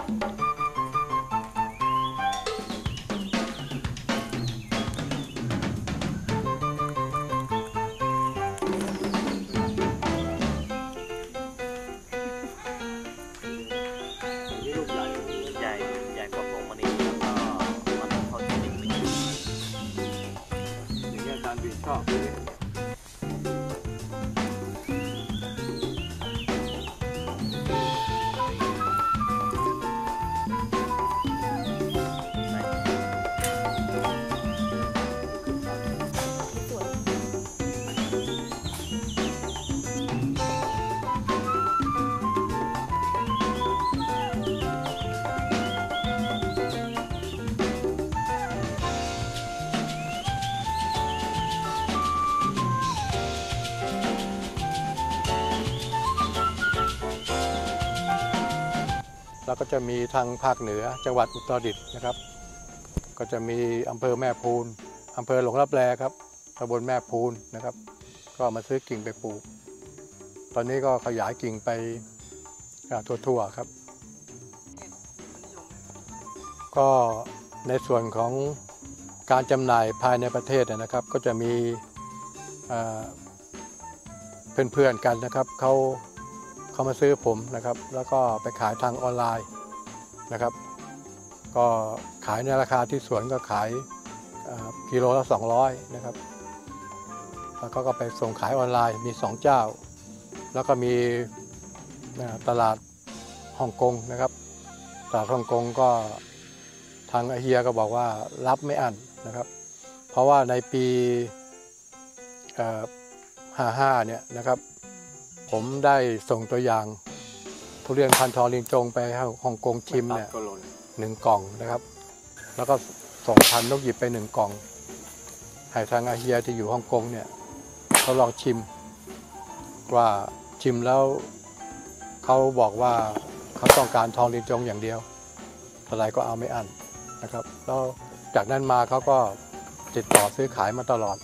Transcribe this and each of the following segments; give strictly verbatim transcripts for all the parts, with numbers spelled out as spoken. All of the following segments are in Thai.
แล้วก็จะมีทางภาคเหนือจังหวัดอุตรดิตถ์นะครับก็จะมีอำเภอแม่พูนอำเภอหลวงรับแลครับตำบลแม่พูนนะครับก็มาซื้อกิ่งไปปลูกตอนนี้ก็ขยายกิ่งไปทั่วๆครับก็ในส่วนของการจำหน่ายภายในประเทศนะครับก็จะมีเพื่อนๆกันนะครับเขาเขามาซื้อผมนะครับแล้วก็ไปขายทางออนไลน์นะครับก็ขายในราคาที่สวนก็ขายกิโลละสองร้อยนะครับแล้วก็ไปส่งขายออนไลน์มีสองเจ้าแล้วก็มีตลาดฮ่องกงนะครับตลาดฮ่องกงก็ทางเฮียก็บอกว่ารับไม่อั้นนะครับเพราะว่าในปีห้าห้าเนี่ยนะครับผมได้ส่งตัวอย่างทุเรียนพันธุ์ทอลิงจงไปให้ฮ่องกงชิมเนี่ยหนึ่งกล่องนะครับแล้วก็ส่งพันธุ์นกหยิบไปหนึ่งกล่องให้ทางอาเฮียที่อยู่ฮ่องกงเนี่ยเขาลองชิมว่าชิมแล้วเขาบอกว่าเขาต้องการทองลิงจงอย่างเดียวเท่าไรก็เอาไม่อั้นนะครับแล้วจากนั้นมาเขาก็ติดต่อซื้อขายมาตลอด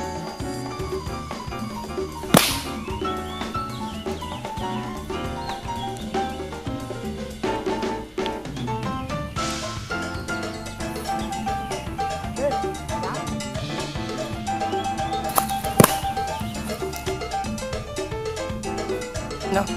เนาะ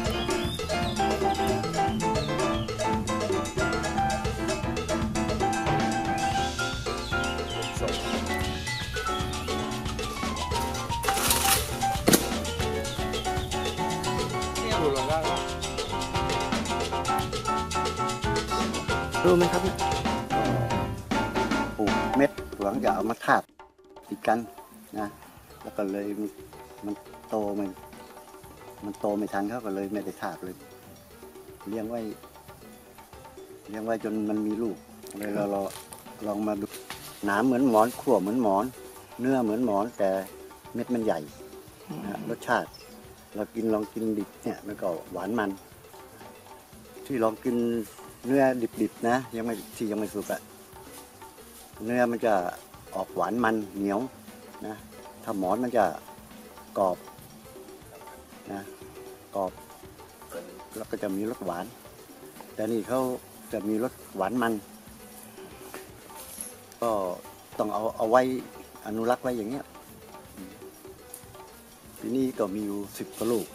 รู้ไหมครับเนี่ยปลูกเม็ดหวังจะเอามาทาบติดกันนะแล้วก็เลยมันโตมันมันโตไม่ทันเขาก็เลยไม่ได้ทาบเลยเลี้ยงไว้เลี้ยงไว้จนมันมีลูกเลยเราเราลองมาดูหนามเหมือนหมอนขั่วเหมือนหมอนเนื้อเหมือนหมอนแต่เม็ดมันใหญ่นะรสชาติเรากินลองกินดิบเนี่ยมันก็หวานมันที่ลองกินเนื้อดิบๆนะยังไม่ที่ยังไม่สุกอะเนื้อมันจะออกหวานมันเหนียวนะถ้าหมอนมันจะกรอบนะกรอบแล้วก็จะมีรสหวานแต่นี่เขาจะมีรสหวานมันก็ต้องเอาเอาไว้อนุรักษ์ไว้อย่างเงี้ยปีนี้ก็มีอยู่สิบกว่าลูก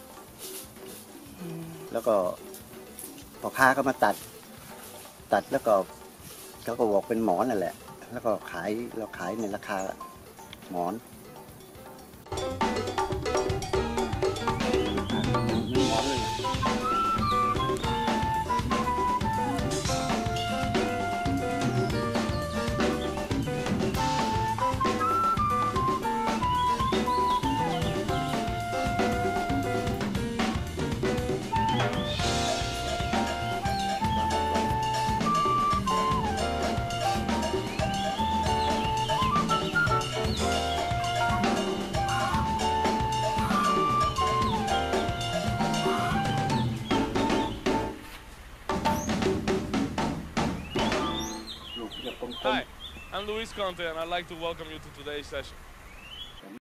แล้วก็พ่อค้าก็มาตัดตัดแล้วก็เขาก็บอกเป็นหมอนนั่นแหละแล้วก็ขายเราขายในราคาหมอนหมอนเลย Hi, I'm Luis Conte and I'd like to welcome you to today's session.